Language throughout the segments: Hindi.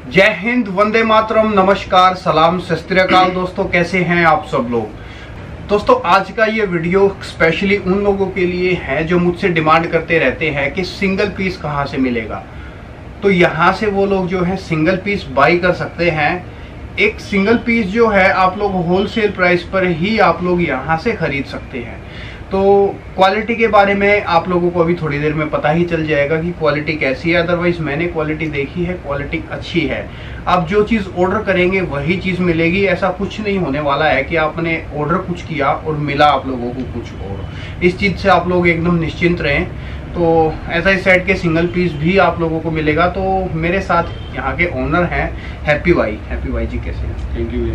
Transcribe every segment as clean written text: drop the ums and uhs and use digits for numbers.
जय हिंद, वंदे मातरम, नमस्कार, सलाम, सत श्री अकाल। दोस्तों कैसे हैं आप सब लोग। दोस्तों आज का ये वीडियो स्पेशली उन लोगों के लिए है जो मुझसे डिमांड करते रहते हैं कि सिंगल पीस कहाँ से मिलेगा। तो यहाँ से वो लोग जो है सिंगल पीस बाई कर सकते हैं। एक सिंगल पीस जो है आप लोग होलसेल प्राइस पर ही आप लोग यहाँ से खरीद सकते हैं। तो क्वालिटी के बारे में आप लोगों को अभी थोड़ी देर में पता ही चल जाएगा कि क्वालिटी कैसी है। अदरवाइज मैंने क्वालिटी देखी है, क्वालिटी अच्छी है। आप जो चीज़ ऑर्डर करेंगे वही चीज़ मिलेगी। ऐसा कुछ नहीं होने वाला है कि आपने ऑर्डर कुछ किया और मिला आप लोगों को कुछ और। इस चीज़ से आप लोग एकदम निश्चिंत रहें। तो ऐसा इस साइड के सिंगल पीस भी आप लोगों को मिलेगा। तो मेरे साथ यहाँ के ओनर हैं हैप्पी भाई। हैप्पी भाई जी कैसे हैं? Thank you.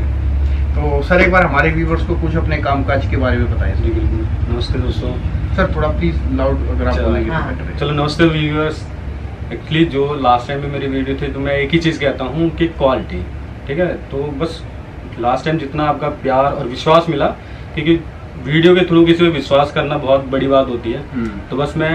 तो सर एक बार हमारे व्यूवर्स को कुछ अपने कामकाज के बारे में बताएं। जी बिल्कुल। नमस्ते दोस्तों। सर थोड़ा प्लीज लाउड अगर आप बोलेंगे तो बेटर है। चलो नमस्ते व्यूवर्स। एक्चुअली जो लास्ट टाइम में मेरी वीडियो थी तो मैं एक ही चीज़ कहता हूँ कि क्वालिटी, ठीक है। तो बस लास्ट टाइम जितना आपका प्यार और विश्वास मिला, क्योंकि वीडियो के थ्रू किसी पे विश्वास करना बहुत बड़ी बात होती है। तो बस मैं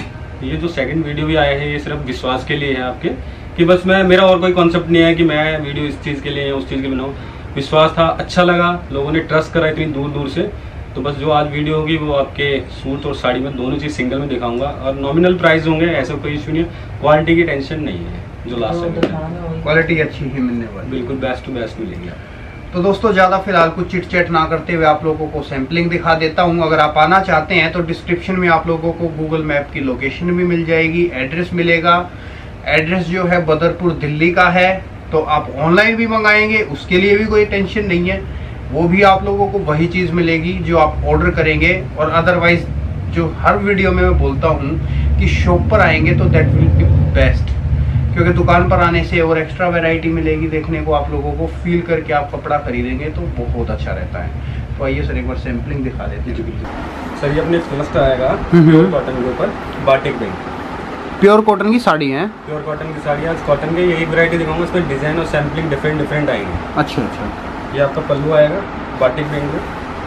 ये जो सेकंड वीडियो भी आया है ये सिर्फ विश्वास के लिए है आपके, कि बस मेरा और कोई कॉन्सेप्ट नहीं है कि मैं वीडियो इस चीज़ के लिए या उस चीज़ के लिए बनाऊँ। विश्वास था, अच्छा लगा, लोगों ने ट्रस्ट करा इतनी दूर दूर से। तो बस जो आज वीडियो होगी वो आपके सूट और साड़ी में दोनों चीज़ सिंगल में दिखाऊंगा और नॉमिनल प्राइस होंगे, ऐसा कोई इशू नहीं है। क्वालिटी की टेंशन नहीं है। जो लास्ट टाइम क्वालिटी अच्छी ही मिलने वाली, बिल्कुल बेस्ट टू बेस्ट मिलेगी। तो दोस्तों ज़्यादा फिलहाल कुछ चिट चैट ना करते हुए आप लोगों को सैम्पलिंग दिखा देता हूँ। अगर आप आना चाहते हैं तो डिस्क्रिप्शन में आप लोगों को गूगल मैप की लोकेशन भी मिल जाएगी, एड्रेस मिलेगा। एड्रेस जो है बदरपुर दिल्ली का है। तो आप ऑनलाइन भी मंगाएंगे उसके लिए भी कोई टेंशन नहीं है, वो भी आप लोगों को वही चीज़ मिलेगी जो आप ऑर्डर करेंगे। और अदरवाइज जो हर वीडियो में मैं बोलता हूँ कि शॉप पर आएंगे तो दैट विल बी बेस्ट, क्योंकि दुकान पर आने से और एक्स्ट्रा वैरायटी मिलेगी देखने को। आप लोगों को फील करके आप कपड़ा खरीदेंगे तो बहुत अच्छा रहता है। तो आइए सर एक बार सैम्पलिंग दिखा देते हैं। सर ये अपने फर्स्ट आएगा प्योर कॉटन के ऊपर बाटिक प्रिंट। प्योर कॉटन की साड़ी है। प्योर कॉटन की साड़ी। आज कॉटन के यही वैरायटी दिखाऊंगा, इसमें डिजाइन और सैम्पलिंग डिफरेंट आएंगे। अच्छा अच्छा। ये आपका पल्लू आएगा बाटिक प्रिंट में,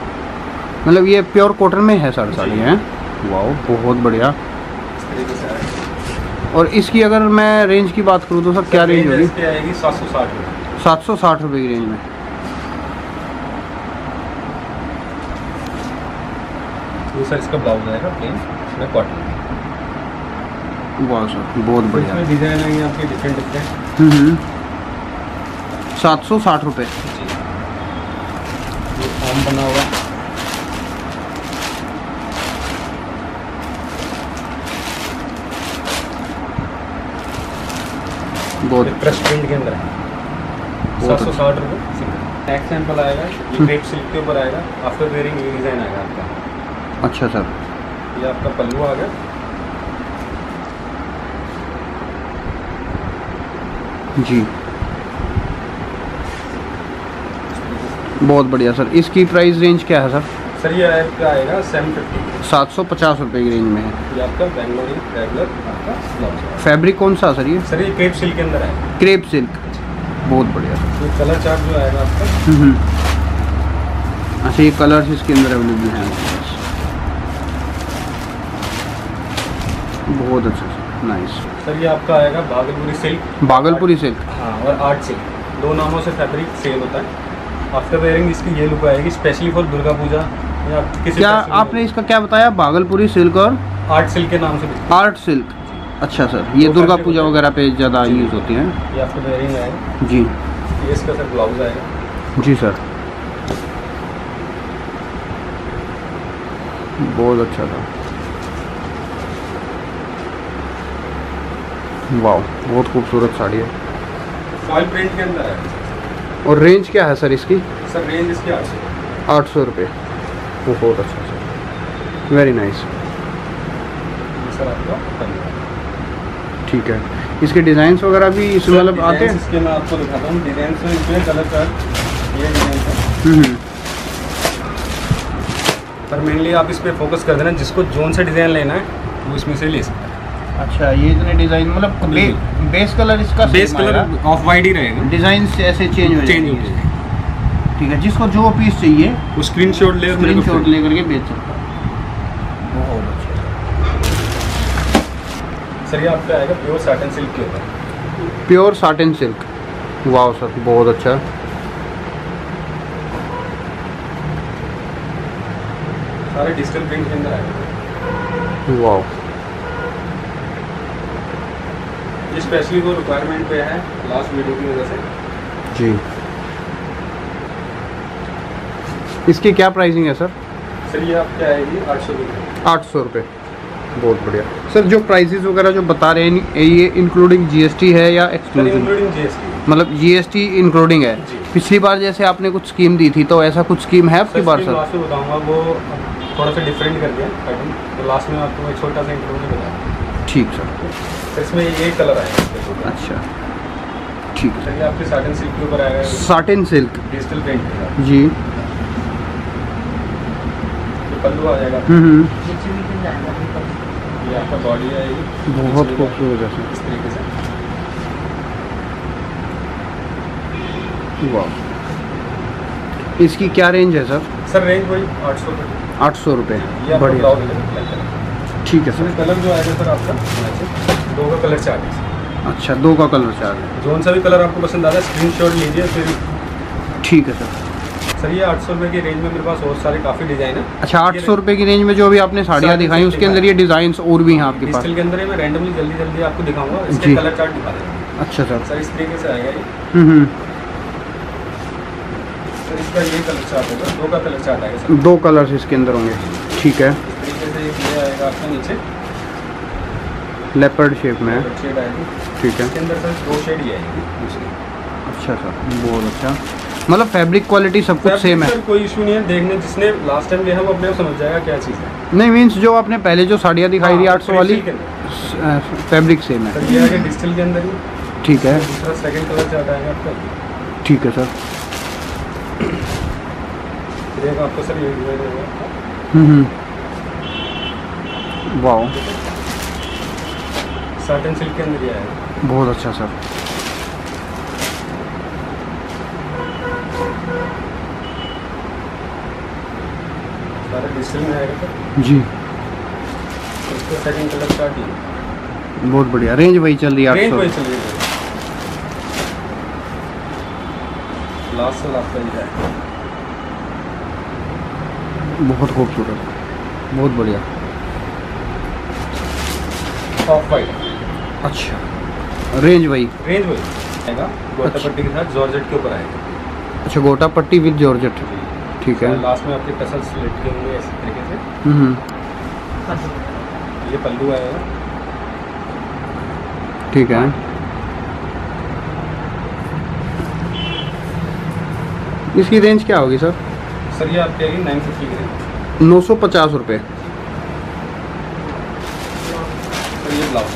मतलब ये प्योर कॉटन में है सर साड़ी है। वाह बहुत बढ़िया। इस तरीके से आएगा। और इसकी अगर मैं रेंज की बात करूँ तो सर क्या रेंज होगी? इसकी आएगी 760 रुपये। 760 रुपये की रेंज में। ये सर इसका ब्लाउज आएगा प्लेन, इसमें कॉटन। वाह सर बहुत बढ़िया। इसमें डिजाइन आएंगे आपके डिफरेंट 760 रुपये। ये फॉर्म बना हुआ बहुत प्रेस प्रिंट के अंदर है। 760 रुपये सिंगल। नेक्स्ट सैंपल आएगा, ये क्रेप सिल्क के ऊपर आएगा। आफ्टर वेयरिंग ये डिजाइन आएगा आपका। अच्छा सर। ये आपका पल्लू आ गया। जी बहुत बढ़िया सर। इसकी प्राइस रेंज क्या है सर? सर ये आपका आएगा 750। 750 रुपये की रेंज में है। ये आपका बेंगलोरी रेगुलर आपका ब्लाउज। फैब्रिक कौन सा सर ये? सर ये क्रेप सिल्क के अंदर है। क्रेप सिल्क, बहुत बढ़िया। तो कलर चार्ट जो आएगा आपका। अच्छा ये कलर्स इसके अंदर अवेलेबल हैं। बहुत अच्छा सर, नाइस। सर ये आपका आएगा भागलपुरी सिल्क। भागलपुरी सिल्क, हाँ, और आर्ट सिल्क, दो नामों से फैब्रिक सेल होता है। आफ्टर वेयरिंग इसकी ये लुक आएगी स्पेशली फॉर दुर्गा पूजा या किसी क्या आपने इसका क्या बताया? भागलपुरी सिल्क और आर्ट सिल्क के नाम से बिकती है। Art silk. अच्छा सर, ये दुर्गा पूजा वगैरह पे ज़्यादा यूज़ होती हैं। ये आफ्टर वेयरिंग आएगा जी। ये इसका सर ब्लाउज आएगा। जी सर बहुत अच्छा था। वाह बहुत खूबसूरत साड़ी है। फॉइल प्रिंट के अंदर है। और रेंज क्या है सर इसकी? सर रेंज इसकी 800 रुपये। बहुत अच्छा सर, वेरी नाइस। सर आपका ठीक है। इसके डिज़ाइंस वगैरह भी इसमें मतलब आते हैं? इसके मैं आपको दिखाता हूँ डिज़ाइन। से इसमें कलर चार्ट ये डिज़ाइन है। पर मेनली आप इस पर फोकस कर देना, जिसको जोन से डिज़ाइन लेना है वो इसमें से ले सकता है। अच्छा ये इतने डिज़ाइन मतलब बेस कलर इसका बेस कलर ऑफ वाइट ही रहेगा। डिज़ाइन से ऐसे चेंज हो जाएंगे। ठीक है, जिसको जो पीस चाहिए वो स्क्रीनशॉट ले करके बेच सकता है। बहुत अच्छा सर। ये आपका आएगा प्योर साटन सिल्क के ऊपर। Pure satin silk. वाह सर, बहुत अच्छा। सारे डिजिटल प्रिंट के अंदर आएगा। वाह, ये स्पेशली वो रिक्वायरमेंट पे है लास्ट वीडियो की वजह से जी। इसकी क्या प्राइसिंग है सर? सर ये आपकी आएगी 800 रुपये। 800 रुपये, बहुत बढ़िया सर। जो प्राइसेस वगैरह जो बता रहे हैं ये इंक्लूडिंग जीएसटी है या एक्सक्लूसिव? इंक्लूडिंग जीएसटी, मतलब जीएसटी इंक्लूडिंग है। पिछली बार जैसे आपने कुछ स्कीम दी थी, तो ऐसा कुछ स्कीम है आपकी बार सर? लास्ट में बताऊंगा, वो थोड़ा सा डिफरेंट कर दिया पैटर्न, तो लास्ट में आपको एक छोटा सा इंक्लूड बताया। ठीक सर। इसमें ये कलर आएगा। अच्छा ठीक है। ये आपके साटन सिल्क के ऊपर आएगा। साटन सिल्क डिजिटल प्रिंट जी। पल्लू आ जाएगा। ये आपका बॉडी आएगी, बहुत खूबसूरत है इस तरीके से। वाह, इसकी क्या रेंज है सर? सर रेंज वही 800 रुपये। 800 रुपये, बढ़िया। ठीक है सर। कलर जो आएगा सर आपका 2 का कलर चार्ज है। अच्छा, 2 का कलर चार्ज है। जोन सा भी कलर आपको पसंद आ रहा है स्क्रीनशॉट लीजिए फिर। ठीक है सर। सर ये 800 रुपये की रेंज में मेरे पास और सारे काफ़ी डिज़ाइन है। अच्छा, 800 रुपये की रेंज में जो अभी आपने साड़ियाँ दिखाई उसके अंदर ये डिज़ाइंस और भी हैं आपके पास? डिजिटल के अंदर मैं रैंडमली जल्दी आपको दिखाऊंगा, इसके कलर चार्ट दिखा देंगे। अच्छा सर। इस तरीके से आएगा ये। सर इसका ये कलर चार्ट होगा, 2 का कलर चार्ट आएगा सर। 2 कलर्स इसके अंदर होंगे। ठीक है। इस तरीके से ये आएगा आपका नीचे लेपर्ड शेप में है। शेड आएगी। ठीक है। इसके अंदर सर 2 शेड ही आएगी। अच्छा सर, बहुत अच्छा। मतलब फैब्रिक क्वालिटी सब कुछ सेम है? कोई इशू नहीं है, देखने जिसने लास्ट टाइम लिया है वो अपने आप समझ जाएगा क्या चीज़ है। नहीं मीन्स जो आपने पहले जो साड़ियाँ दिखाई थी 800 वाली, फैब्रिक सेम है। ये आगे डिजिटल के अंदर ही। ठीक है। दूसरा सेकंड कलर चार्ट आएगा आपका। ठीक है सर। देखो आपको सर ये वाह, साटन सिल्क के अंदर ही आएगा। बहुत अच्छा सर। सारा डिजिटल में आएगा सर जी। इसका सेकंड कलर चार्ट ही। बहुत बढ़िया। रेंज वही चल रही है 800? रेंज वही चल रही है। लास्ट से लास्ट रेंज है। बहुत खूबसूरत, बहुत बढ़िया। Of white. अच्छा, रेंज वही आएगा, गोटा पट्टी के साथ जॉर्जेट के ऊपर आएगा। अच्छा, गोटा पट्टी विद जॉर्जेट। ठीक है। लास्ट में आपके टसल्स लटके होंगे इस तरीके से। ये पल्लू आएगा। ठीक है। इसकी रेंज क्या होगी सर? सर ये आपकी आएगी 950 की रेंज। 950 रुपये। सर ये ब्लाउज।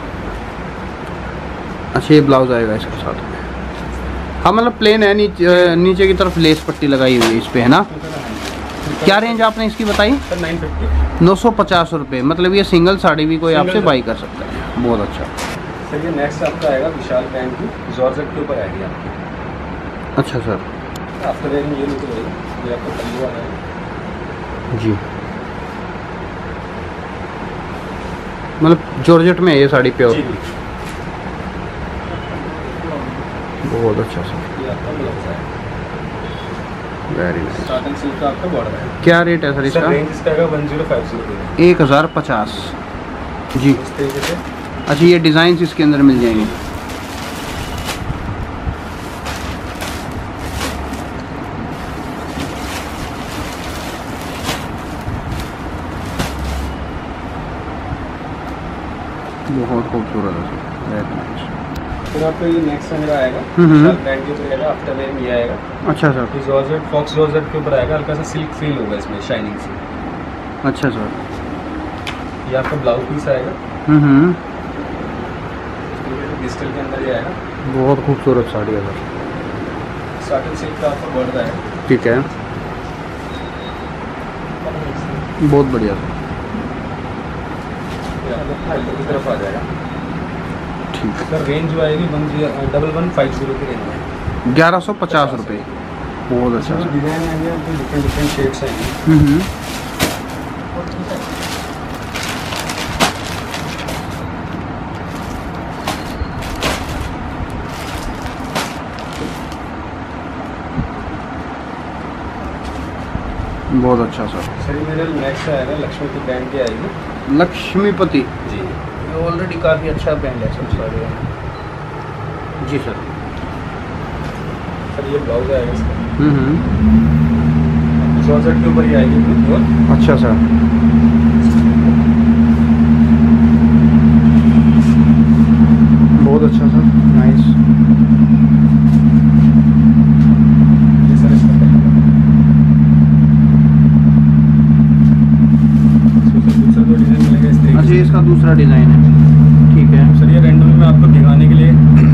अच्छा, ये ब्लाउज आएगा इसके साथ में। हाँ, मतलब प्लेन है, नीचे की तरफ लेस पट्टी लगाई हुई है इस पे, है ना? क्या रेंज आपने इसकी बताई? सर 950 रुपये। मतलब ये सिंगल साड़ी भी कोई आपसे बाई कर सकता है। बहुत अच्छा सर। ये नेक्स्ट आपका आएगा विशाल पैंट की, जॉर्जेट के ऊपर आएगी आपकी। अच्छा सर। आफ्टर वेयरिंग ये लुक रहेगी। ये आपका पल्लू आ जाएगा जी। मतलब जॉर्जेट में ये साड़ी प्योर। बहुत अच्छा सर। ये आपका ब्लाउज आएगा। Very nice. साटन सिल्क का आपका बॉर्डर है। क्या रेट है सर इसका? रेंज इसका आएगा 1050 रुपये। 1050 जी। इस तरीके से। अच्छा, ये डिज़ाइंस इसके अंदर मिल जाएंगे? बहुत खूबसूरत है सर, वेरी नाइस। फिर आपको ये नेक्स्ट अंदर आएगा ब्रांड के ऊपर आएगा, आफ्टर वेयरिंग ये आएगा। अच्छा सर। ये जॉर्जेट, फॉक्स जॉर्जेट के ऊपर आएगा, हल्का सा सिल्क फील होगा इसमें, शाइनिंग सी। अच्छा सर। ये आपका ब्लाउज पीस आएगा। डिजिटल के अंदर ये आएगा। बहुत खूबसूरत साड़ी है सर। साटन सिल्क का आपका बॉर्डर आएगा। ठीक है, बहुत बढ़िया सर। की तरफ आ जाएगा। ठीक है सर। रेंज जो आएगी 1150 की रेंज में। 1150 रुपये। बहुत अच्छा सर। डिजाइन आएंगे आपको, डिफरेंट शेड्स आएंगे। बहुत अच्छा सर। सर ये मेरा नेक्स्ट आएगा लक्ष्मीपति ब्रांड की आएगी। लक्ष्मीपति जी, ये ऑलरेडी काफ़ी अच्छा ब्रांड है सर सारे। जी सर। सर ये ब्लाउज आएगा इसका। 64 के ऊपर ही आएगी। अच्छा सर। बहुत अच्छा सर, नाइस। ये सर इसका दूसरा जो डिज़ाइन मिलेगा इस तरीके अच्छा, से। इसका दूसरा डिज़ाइन है, ठीक है सर ये रैंडमली मैं आपको दिखाने के लिए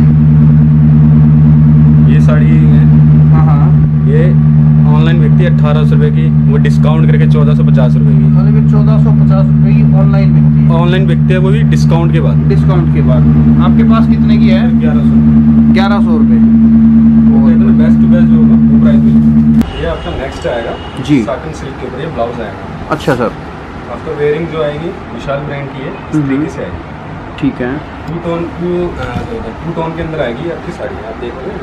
ये साड़ी है। हाँ हाँ। ये ऑनलाइन बिकती है 1800 रुपये की, वो डिस्काउंट करके 1450 रुपये की। मतलब 1450 रुपये की ऑनलाइन बिकती है। ऑनलाइन बिकते हैं वो भी डिस्काउंट के बाद। डिस्काउंट के बाद आपके पास कितने की है? 1100। 1100 रुपये। बेस्ट टू बेस्ट जो होगा वो प्राइस मिलेगा। ये आपका नेक्स्ट आएगा जी। साटन सिल्क के ऊपर ये ब्लाउज आएगा। अच्छा सर। आफ्टर वेयरिंग जो आएगी विशाल ब्रांड की है, इस तरीके से आएगी। ठीक है। टू टोन के अंदर आएगी आपकी साड़ी, आप देखोगे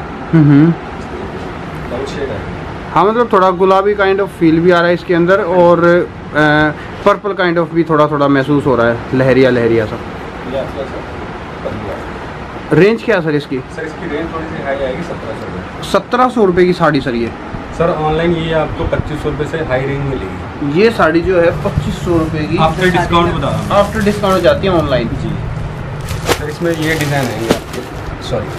ब्लाउज शेड आएगी। हाँ, मतलब थोड़ा गुलाबी काइंड ऑफ फील भी आ रहा है इसके अंदर, और पर्पल काइंड ऑफ भी थोड़ा थोड़ा महसूस हो रहा है, लहरिया लहरिया सा। ये आपका सर पल्लू आएगा। रेंज क्या है सर इसकी? सर इसकी रेंज थोड़ी सी हाई आएगी, 1700 रुपये। 1700 रुपये की साड़ी सर ये? सर ऑनलाइन ये आपको 2500 रुपये से हाई रेंज मिलेगी। ये साड़ी जो है 2500 रुपये की आफ्टर डिस्काउंट बता रहा हूँ। आफ्टर डिस्काउंट जाती है ऑनलाइन। जी सर, इसमें ये डिज़ाइन आएंगे आपके, सॉरी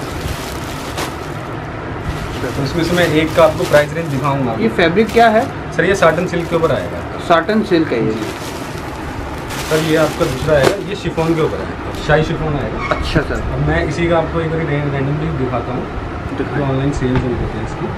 तो इसमें से मैं एक का आपको प्राइस रेंज दिखाऊंगा। ये फैब्रिक क्या है सर ये साटन सिल्क के ऊपर आएगा। साटन सिल्क है ये? सर ये आपका दूसरा आएगा, ये शिफॉन के ऊपर आएगा, शाही शिफॉन आएगा। अच्छा सर। अब मैं इसी का आपको एक बार रैंडमली दिखाता हूँ, जो ऑनलाइन सेल चल रही है इसकी।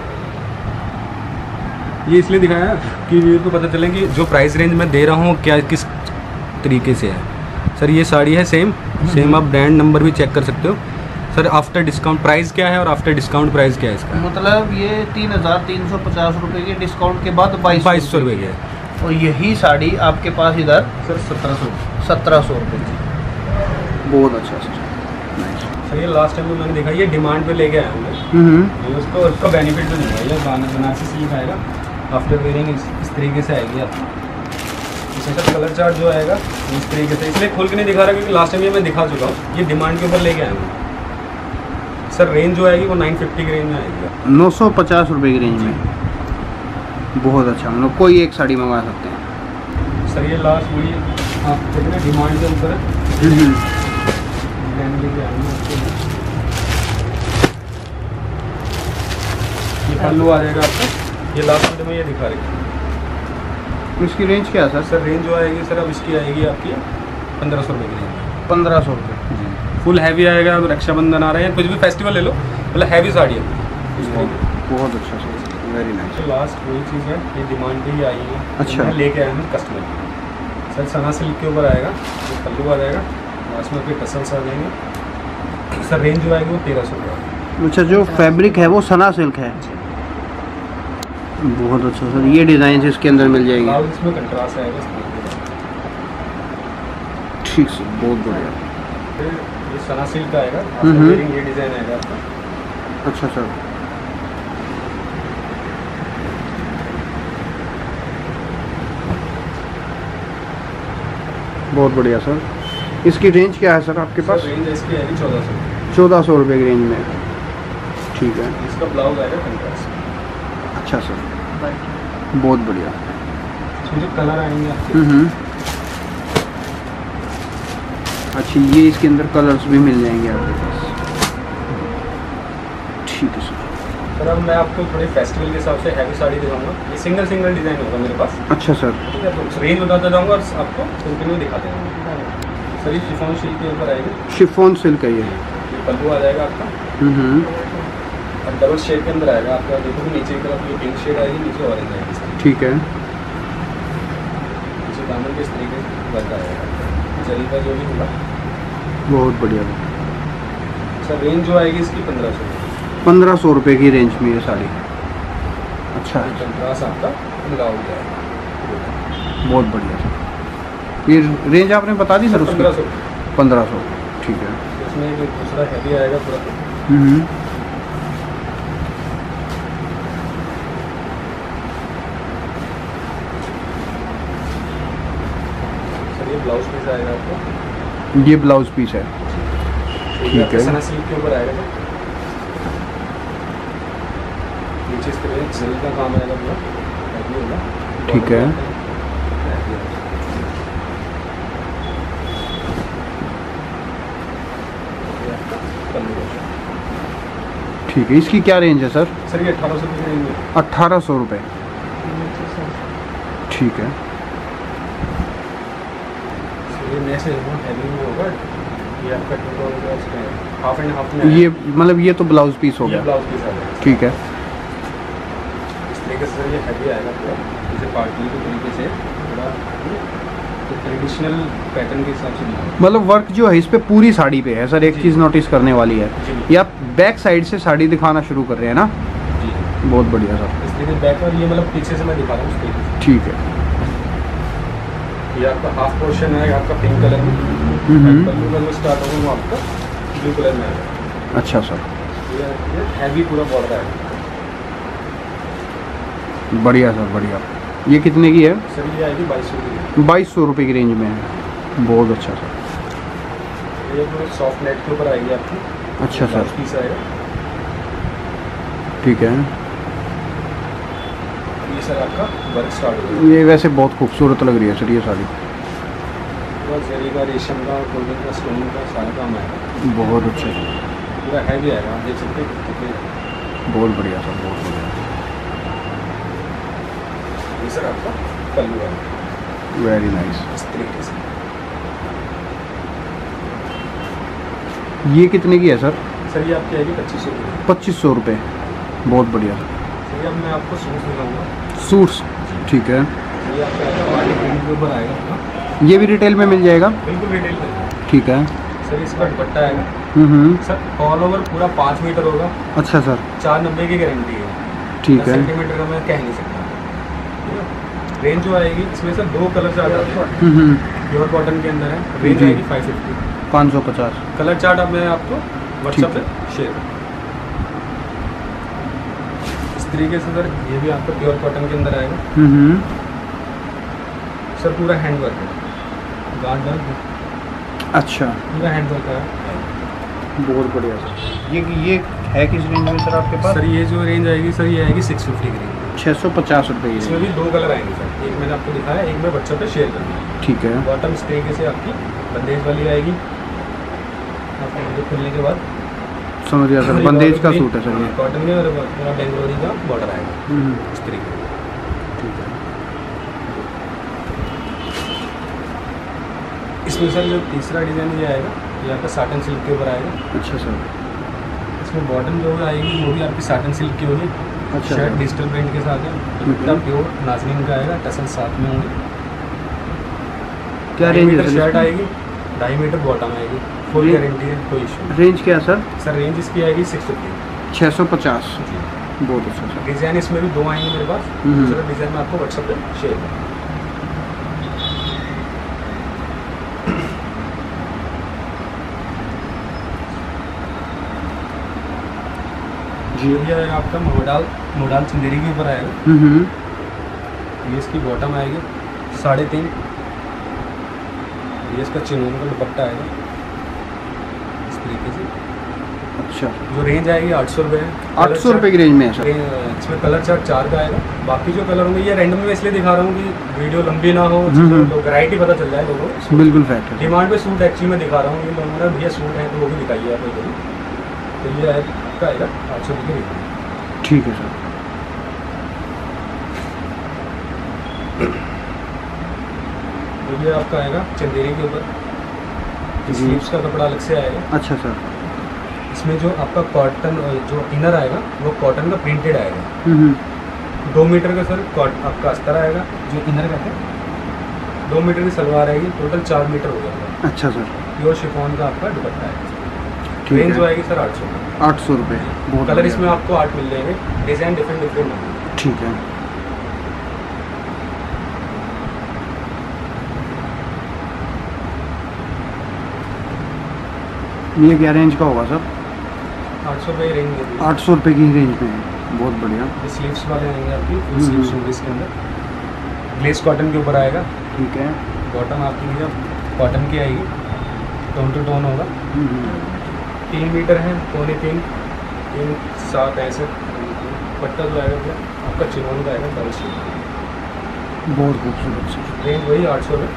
ये इसलिए दिखाया कि व्यूअर को पता चले कि जो प्राइस रेंज मैं दे रहा हूँ क्या किस तरीके से है। सर ये साड़ी है सेम आप ब्रांड नंबर भी चेक कर सकते हो। सर आफ्टर डिस्काउंट प्राइस क्या है और आफ्टर डिस्काउंट प्राइस क्या है इसका? मतलब ये 3350 रुपये के डिस्काउंट के बाद 2200 रुपये की है। और यही साड़ी आपके पास इधर सर 1700 रुपये की। बहुत अच्छा सर। सर ये लास्ट टाइम में मैंने देखा, ये डिमांड पे लेके आया हूँ मैं, उसको उसका बेनिफिट तो नहीं है। ये बनारसी सिल्क आएगा, आफ्टर वेयरिंग इस तरीके से आएगी आपको। इसमें सर कलर चार्ट जो आएगा इस तरीके से, इसलिए खोल के नहीं दिखा रहा क्योंकि लास्ट टाइम ये मैं दिखा चुका हूँ। ये डिमांड के ऊपर लेके आया हूँ। सर रेंज जो आएगी वो 950 की रेंज में आएगी। 950 रुपये की रेंज में। बहुत अच्छा, मतलब कोई एक साड़ी मंगा सकते हैं। सर ये लास्ट वही आप देखना डिमांड के ऊपर लेके आएंगे। ये पल्लू आ जाएगा आपका, ये लास्ट वीडियो में ये दिखा रही है। इसकी रेंज क्या है सर? सर रेंज जो आएगी सर अब इसकी आएगी आपकी 1500 रुपये की रेंज। 1500 रुपये। फुल हैवी आएगा। अब रक्षाबंधन आ रहा है, कुछ भी फेस्टिवल ले लो, मतलब हैवी साड़ी है। बहुत अच्छा सर, वेरी नाइस। तो लास्ट वही चीज़ है, ये डिमांड पे ही आई है। अच्छा। मैं लेके आया हूँ कस्टमर। सर सना सिल्क के ऊपर आएगा, ये पल्लू आ जाएगा, लास्ट में फिर टसल्स आ जाएंगे। सर रेंज जो आएगी वो 1300 रुपये। अच्छा, जो फैब्रिक है वो सना सिल्क है? बहुत अच्छा सर। ये डिज़ाइन इसके अंदर मिल जाएगी? इसमें कंट्रास्ट आएगा। ठीक सर, बहुत बढ़िया। फिर ये सना सिल्क का आएगा, ये डिज़ाइन आएगा आपका। अच्छा सर। बहुत बढ़िया सर। इसकी रेंज क्या है सर आपके पास? रेंज इसकी आएगी 1400। 1400 रुपये की रेंज में। ठीक है। इसका ब्लाउज आएगा कंट्रास्ट। अच्छा सर, बहुत बढ़िया। इसमें जो कलर आएंगे आपके, अच्छा, ये इसके अंदर कलर्स भी मिल जाएंगे आपके पास? ठीक है सर। सर अब मैं आपको थोड़े फेस्टिवल के हिसाब से हैवी साड़ी दिखाऊंगा। ये सिंगल डिज़ाइन होगा मेरे पास। अच्छा सर। ठीक है, तो रेंज बताता जाऊँगा और आपको कंटिन्यू दिखाते जाऊँगा। सर ये शिफॉन सिल्क के ऊपर आएगी। शिफॉन सिल्क है ये? पल्लू आ जाएगा आपका, और डबल शेड के अंदर आएगा आपका। देखो नीचे की तरफ ये पिंक शेड आएगी, नीचे ऑरेंज आएगी। ठीक है। नीचे दामन के इस तरीके से वर्क आएगा, जरी का जो भी होगा। बहुत बढ़िया। सर रेंज जो आएगी इसकी 1500। 1500 रुपये की रेंज में ये साड़ी। अच्छा, कंट्रास्ट आपका लगा हो जाएगा। बहुत बढ़िया सर। ये रेंज आपने बता दी सर उसकी? 1500। 1500, ठीक है। इसमें एक दूसरा हैवी आएगा पूरा। आएगा आपको। ये ब्लाउज पीस है, ठीक है। सना सिल्क के ऊपर आएगा सर। नीचे इस तरह जरी का काम आएगा पूरा, हैवी होगा, ठीक है। ठीक है, इसकी क्या रेंज है सर? सर ये 1800 रुपये रेंज है। 1800 रुपये, ठीक है। ये नए से हैवी में होगा, ये आपका हाफ एंड हाफ में। ये मतलब ये तो ब्लाउज पीस हो गया, ब्लाउज पीस आ जाएगा, ठीक है। इस तरीके से सर ये हैवी आएगा पूरा, जैसे पार्टी के तरीके से पूरा ट्रेडिशनल पैटर्न के हिसाब से बना। मतलब वर्क जो है इस पे पूरी साड़ी पे है सर। एक चीज़ नोटिस करने वाली है, ये आप बैक साइड से साड़ी दिखाना शुरू कर रहे हैं ना जी, बहुत बढ़िया सर। इस तरीके बैक और ये मतलब पीछे से मैं दिखा रहा हूँ उस तरीके से। ठीक है, ये आपका हाफ पोर्शन है आपका पिंक कलर में, पल्लू कलर में स्टार्ट होगा वो आपका ब्लू कलर में आएगा। अच्छा सर, ये हैवी पूरा बॉर्डर आएगा, बढ़िया सर बढ़िया। ये कितने की है सर? ये आएगी 2200 की। 2200 रुपये की रेंज में है, बहुत अच्छा सर। ये पूरा सॉफ्ट नेट के ऊपर आएगी आपकी। अच्छा सर, पीस आएगा, ठीक है। ये सर आपका वर्क स्टार्ट हो गया। ये वैसे बहुत खूबसूरत लग रही है सर ये साड़ी, पूरा जरी का, रेशम का, गोल्डन का, स्टोन का सारा काम आएगा, बहुत अच्छा सर, पूरा हैवी आएगा। आप देख सकते हैं कितने। बहुत बढ़िया सर, बहुत बढ़िया। ये सर आपका पल्लू आएगा, वेरी नाइस। इस तरीके से। ये कितने की है सर? सर ये आपकी आएगी 2500 की। 2500 रुपये, बहुत बढ़िया। सर अब मैं आपको सूट दिखाऊंगा। सूट्स, ठीक है। ये आपका आएगा वाली प्रिंट के ऊपर आएगा आपका। ये भी रिटेल में मिल जाएगा? बिल्कुल रिटेल में, ठीक है। सर इसका दुपट्टा आएगा सर ऑल ओवर पूरा 5 मीटर होगा। अच्छा सर, 490 की गारंटी है, ठीक है। सेंटीमीटर का मैं कह नहीं सकता। रेंज जो आएगी इसमें सर 2 कलर चार्ट आते हैं, प्योर कॉटन के अंदर है। रेंज आएगी 550, 550। कलर चार्ट अब मैं आपको व्हाट्सएप पे शेयर। इस तरीके से सर ये भी आपको प्योर कॉटन के अंदर आएगा। सर पूरा हैंड वर्क है, गार्ड वर्क, अच्छा पूरा हैंड वर्क है, बहुत बढ़िया सर। ये है किस रेंज में सर आपके पास? सर ये जो रेंज आएगी सर ये आएगी 650 की रेंज, 650 रुपये की इसमें रेंज। भी 2 कलर आएंगे सर, एक मैंने आपको दिखाया, एक मैं व्हाट्सएप पे शेयर कर दूँगा। ठीक है, बॉटम इस तरीके से आपकी बंदेज वाली आएगी, आपको मुझे खुलने के बाद समझ गया सर। बंदेज का सूट है सर ये, कॉटन में, और पूरा बेंगलोरी का बॉर्डर आएगा इस तरीके से। ठीक है। इसमें सर जो तीसरा डिज़ाइन ये आएगा, ये आपका साटन सिल्क के ऊपर आएगा। अच्छा सर, इसमें बॉटम जो आएगी वो भी आपकी साटन सिल्क की होगी। अच्छा शर्ट डिजिटल प्रिंट के साथ है, एकदम प्योर नाजरीन का आएगा, टसल साथ में होंगे। क्या रेंज है सर? शर्ट आएगी 2.5 मीटर, बॉटम आएगी, फुल गारंटी है, कोई इशू। रेंज क्या है सर? सर रेंज इसकी आएगी 650, 650, बहुत अच्छा सर। डिज़ाइन इसमें भी 2 आएंगे मेरे पास, दूसरा डिज़ाइन मैं आपको व्हाट्सएप पे शेयर करूँगा। जी, ये आएगा आपका मोडाल चंदेरी के ऊपर आएगा। ये इसकी बॉटम आएगी 3.5, ये इसका चिनोन का दुपट्टा आएगा इस तरीके से। अच्छा, जो रेंज आएगी 800 रुपये है। 800 रुपये की रेंज में है सर। इसमें कलर चार्ट 4 का आएगा, बाकी जो कलर होंगे ये रैंडम में इसलिए दिखा रहा हूँ कि वीडियो लंबी ना हो, वैरायटी पता चल जाए लोगों को। बिल्कुल फैक्ट है। डिमांड पे सूट एक्चुअली मैं दिखा रहा हूँ, ये लोगों ने भैया सूट है तो वो भी दिखाइए आप कोई। तो ये आपका आएगा 800 रुपये की रेंज। ठीक है सर। तो ये आपका आएगा चंदेरी के ऊपर, स्लीव्स का कपड़ा अलग से आएगा। अच्छा सर, इसमें जो आपका कॉटन जो इनर आएगा वो कॉटन का प्रिंटेड आएगा। 2 मीटर का सर आपका अस्तर आएगा, जो इनर कहते हैं। 2 मीटर की सलवार आएगी, टोटल 4 मीटर हो जाएगा। अच्छा सर, प्योर शिफॉन का आपका दुपट्टा है। ठीक रेंज है। जो आएगी सर 800। 800 रुपये, बहुत कलर बढ़िया। इसमें आपको 8 मिल जाएंगे, डिज़ाइन डिफरेंट डिफरेंट होंगे। ठीक है। ये क्या रेंज का होगा सर? 800 रुपये रेंज में। 800 रुपये की रेंज में है, बहुत बढ़िया। ये स्लीव्स वाले आएंगे आपकी, फुल स्लीव्स होंगे इसके अंदर। ग्लेस कॉटन के ऊपर आएगा। ठीक है। बॉटम आपकी भैया कॉटन की आएगी, टोन टू टोन होगा। 3 मीटर है, 3.25, 3.7 ऐसे। पट्टा जो आएगा पूरा आपका चिनोन का आएगा, डबल स्लीव। बहुत खूबसूरत सर। रेंज वही 800 में।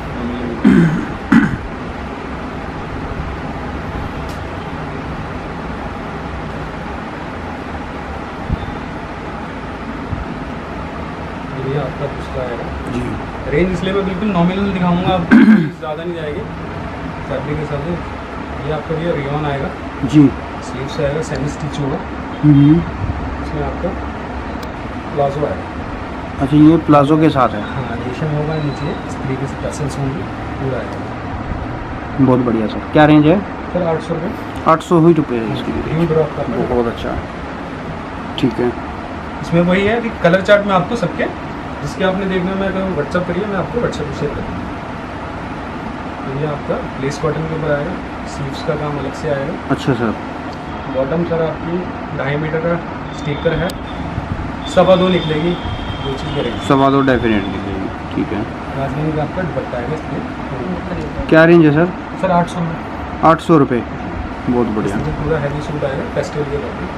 ये आपका दूसरा आएगा जी। रेंज इसलिए मैं बिल्कुल नॉमिनल दिखाऊंगा, आपको ज़्यादा नहीं जाएगी फैब्रिक के साथ। ये आपका ये रियोन आएगा जी, स्लीव से आएगा, सेमी स्टिच होगा। इसमें आपका प्लाजो आएगा। अच्छा, ये प्लाजो के साथ है। हाँ, रेशम होगा नीचे, इस तरीके से टसल्स होंगे, पूरा आएगा। बहुत बढ़िया सर। क्या रेंज है सर? 800 रुपये। 800 ही रुपये है इसकी रेंज। न्यू ड्रॉप का बहुत अच्छा, ठीक है। इसमें वही है कि कलर चार्ट में आपको सबके जिसके आपने देखना, मैं कहूँ व्हाट्सअप करिए, मैं आपको व्हाट्सअप पर शेयर कर दूँगा। तो ये आपका लेस कॉटन के ऊपर आएगा, स्लीव्स का काम अलग से आएगा। अच्छा सर। बॉटम सर आपकी 2.5 मीटर का स्टिकर है, 2.25 निकलेगी, दो चीज़ करेगी। 2.25 डेफिनेट निकलेगी, ठीक है। राजधानी का आपका दुपट्टा है इसमें। क्या रेंज है सर? सर 800 में। 800 रुपये, बहुत बढ़िया। इसमें पूरा हैवी सूट आएगा फेस्टिवल के बाद।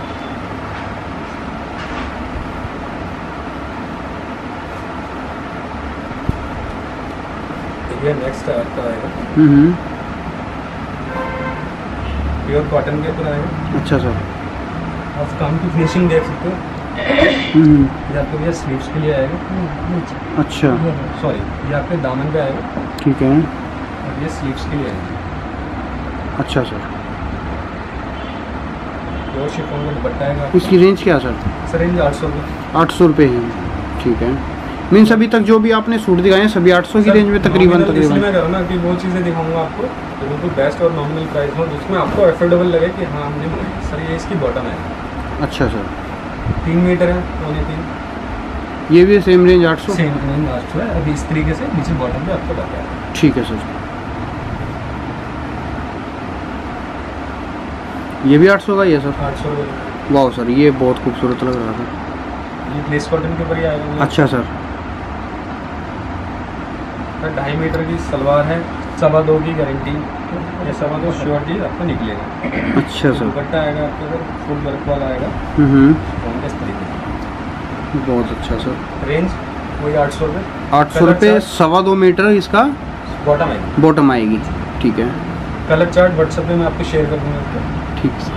ये नेक्स्ट आपका आएगा प्योर कॉटन के ऊपर आएगा। अच्छा सर। आप काम की फिनिशिंग देख सकते हो। ये आपके भैया स्लीव्स के लिए आएगा। अच्छा, सॉरी, ये आपके दामन पे आएगा, ठीक है। और ये स्लीव्स के लिए आएगा। अच्छा सर। प्योर शिफॉन का दुपट्टा आएगा। इसकी रेंज क्या सर? सर रेंज 800 रुपये। 800 रुपये है, ठीक है। मीन्स अभी तक जो भी आपने सूट दिखाए हैं सभी 800 की रेंज में तकरीबन मैं करूँ ना कि वो चीज़ें दिखाऊंगा आपको तो बिल्कुल बेस्ट और नॉमिनल प्राइस हो, जिसमें आपको अफोर्डेबल लगे कि हाँ हमने मंगाई। सर ये इसकी बॉटम है। अच्छा सर। 3 मीटर है, 3.25। ये भी सेम रेंज 800? सेम रेंज 800 है। अभी इस तरीके से नीचे बॉटम पे आपको बताया है। ठीक है सर। ये भी 800 का ही है सर? 800 रुपये। वाह सर, ये बहुत खूबसूरत लग रहा था। ये लेस कॉटन के ऊपर ही आएगा। अच्छा सर। 2.5 मीटर की सलवार है, 2.25 की गारंटी, ये 2.25 श्योरिटी आपको निकलेगा। अच्छा सर। दुपट्टा आएगा आपके ऊपर फुल वर्क वाला आएगा। इस तरीके से बहुत अच्छा सर। रेंज वही 800 रुपये। 800 रुपये, 2.25 मीटर इसका बॉटम आएगी। बॉटम आएगी, ठीक है। कलर चार्ट व्हाट्सएप पे मैं आपको शेयर कर दूँगा इसको। ठीक सर।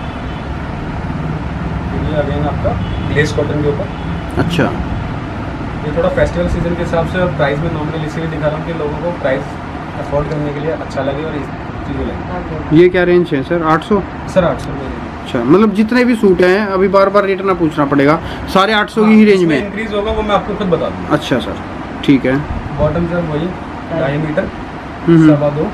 ये अगेन आपका ग्लेस कॉटन के ऊपर। अच्छा, ये थोड़ा फेस्टिवल सीजन के हिसाब से और प्राइस में नॉर्मल इसलिए दिखा रहा हूँ कि लोगों को प्राइस अफोर्ड करने के लिए अच्छा लगे और इस चीज़ें लगे। ये क्या रेंज है सर? 800? सर 800 रुपये। अच्छा, मतलब जितने भी सूट हैं अभी बार बार रेट ना पूछना पड़ेगा, सारे 800 की ही रेंज में इंक्रीज होगा, वो मैं आपको खुद बता दूँगा। अच्छा सर, ठीक है। बॉटम सर वही 2.5 मीटर, 2.25।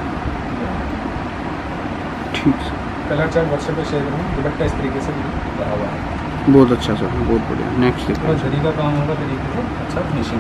ठीक सर। कलर चार्ट व्हाट्सएप पे शेयर करूँगा। दुपट्टा इस तरीके से बना हुआ है। बहुत अच्छा सर, बहुत बढ़िया। नेक्स्ट पूरा जरी का काम होगा तरीके से, अच्छा फिनिशिंग।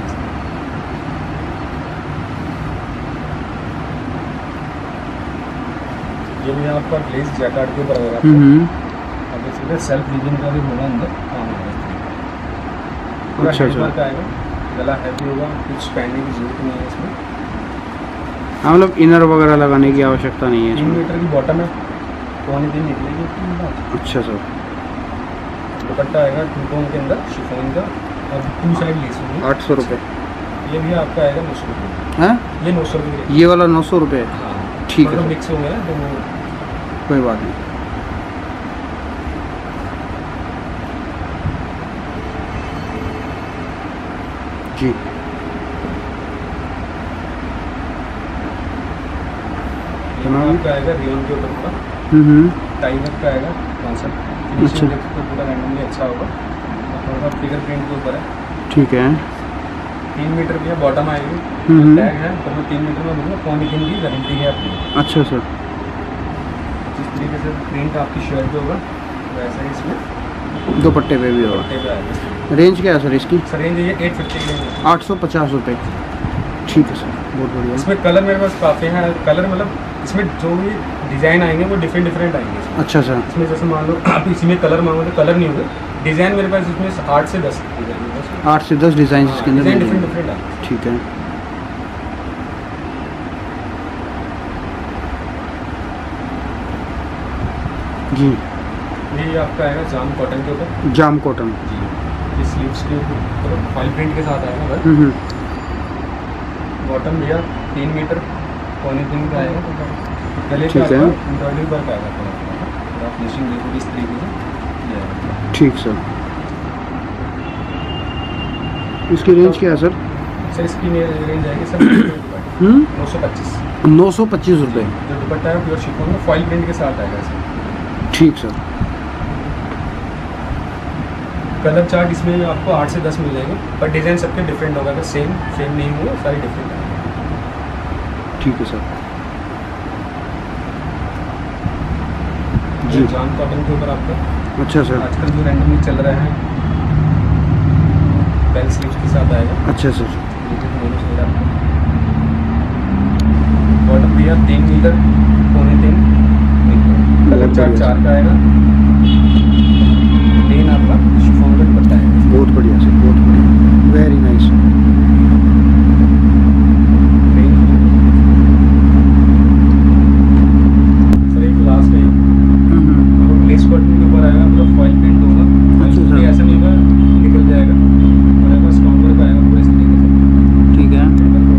ये भी आपका ग्लेज जैकार्ड के ऊपर होगा। अब इसमें सेल्फ वीविंग का भी होगा अंदर काम होगा। पूरा हैंडवर्क आएगा, गला हैवी होगा, कुछ पहनने की जरूरत नहीं है इसमें। हाँ, मतलब इनर वगैरह लगाने की आवश्यकता नहीं है। 3 मीटर की बॉटम है, 2.25 निकलेगी। अच्छा सर। दुपट्टा आएगा 2 टोन के अंदर शिफॉन का और 2 साइड लेस होगी। 800 रुपये। ये भी आपका आएगा 900 रुपये। हैं? ये 900 रुपये। ये वाला 900 रुपये? हाँ, ठीक है। मिक्स हो गया तो वो कोई बात नहीं। जी। आपका आएगा रियोन के ऊपर का टाई वर्क का आएगा कॉन्सेप्ट। फिनिशिंग तो पूरा रैंडमली अच्छा होगा। थोड़ा फिगर प्रिंट के ऊपर है, ठीक है। 3 मीटर की बॉटम आएगी। टैग है तो मैं 3 मीटर में दूँगा, 2.5 की गारंटी है आपकी। अच्छा सर। जिस तरीके से प्रिंट आपकी शर्ट पे होगा वैसा ही इसमें दुपट्टे पे भी होगा। दुपट्टे पे आएगा। रेंज क्या है सर इसकी? सर रेंज ये 850 की रेंज है। 850 रुपये, ठीक है सर, बहुत बढ़िया। इसमें कलर मेरे पास काफ़ी हैं। कलर मतलब इसमें जो भी डिज़ाइन आएंगे वो डिफरेंट आएंगे इसमें। अच्छा सर। इसमें जैसे मान लो आप इसी में कलर मांगो तो कलर नहीं होगा। डिज़ाइन मेरे पास इसमें 8 से 10 डिज़ाइन। 8 से 10 डिज़ाइन इसके अंदर डिफरेंट आएंगे। ठीक है। जी। ये आपका आएगा जाम कॉटन के ऊपर। जाम कॉटन जी। ये स्लीव्स के ऊपर फॉइल प्रिंट के साथ आएगा बस। बॉटम भैया 3 मीटर पौने 3 का आएगा। गले पे आपका एम्ब्रॉयडरी वर्क आएगा थोड़ा फिनिशिंग देखो इस तरीके से। ठीक सर। इसकी रेंज क्या है सर? सर इसकी रेंज आएगी सर 925। 925 रुपये। जो दुपट्टा है प्योर शिफॉन में फॉइल प्रिंट के साथ आएगा सर। ठीक सर। कलर चार्ट इसमें आपको 8 से 10 मिल जाएंगे, पर डिज़ाइन सबके डिफरेंट होगा। अगर सेम नहीं हुआ सारी डिफरेंट आएंगे। ठीक है सर जी। जाम कॉटन के ऊपर आपका अच्छा सर। आजकल जो रैंडमली चल रहा है बेल स्लीव्स के साथ आएगा। अच्छा सर। बॉटम भैया 3 मीटर पौने 3 मीटर। कलर चार्ट 4 का आएगा। प्लेन आपका शिफॉन का दुपट्टा है। बहुत बढ़िया सर, बहुत बढ़िया, वेरी नाइस। सर एक लास्ट है लेस कॉटन के ऊपर आएगा, पूरा फॉइल प्रिंट होगा। अच्छा सर। ऐसा नहीं होगा निकल जाएगा, और स्टोन वर्क आएगा पूरे इस तरीके से। ठीक है।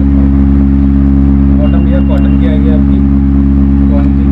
बॉटम भैया कॉटन की आएगी आपकी क्वालिटी।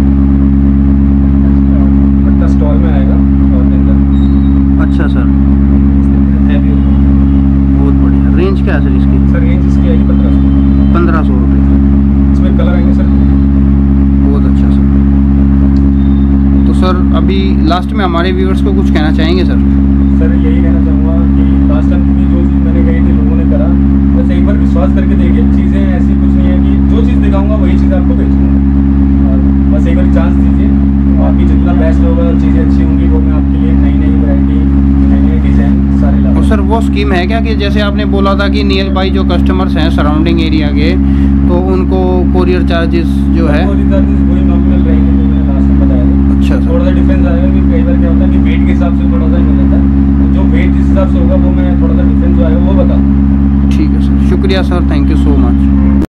दुपट्टा स्टॉल में आएगा और अंदर। अच्छा सर, हैवी होगा। बहुत बढ़िया। रेंज क्या है सर इसकी? सर रेंज इसकी आएगी 1500। 1500 रुपये। इसमें कलर आएंगे सर। बहुत अच्छा सर। तो सर अभी लास्ट में हमारे व्यूअर्स को कुछ कहना चाहेंगे सर? सर यही कहना चाहूँगा कि लास्ट टाइम भी जो चीज़ मैंने कही थी लोगों ने करा, बस एक बार विश्वास करके देखिए। चीज़ें ऐसी कुछ नहीं है कि जो चीज़ दिखाऊंगा वही चीज़ आपको बेचूँगा, और बस एक बार चांस दीजिए। बाकी जितना बेस्ट होगा, चीज़ें अच्छी होंगी, वो मैं आपके लिए नई नई वैरायटी, नई नई डिज़ाइन सारे ला। और सर वो स्कीम है क्या कि जैसे आपने बोला था कि नियर बाई जो कस्टमर्स हैं सराउंडिंग एरिया के, तो उनको कोरियर चार्जेस जो है कोरियर चार्जेस वही नॉमिनल रहेंगे जो मैंने लास्ट में बताया था। अच्छा सर। थोड़ा सा डिफरेंस आएगा कि कई बार क्या होता है कि वेट के हिसाब से थोड़ा सा मिल जाता है, तो जो वेट जिस हिसाब से होगा वो मैं थोड़ा सा डिफरेंस जो आएगा वो बता दूँ। ठीक है सर, शुक्रिया sir, thank you so much.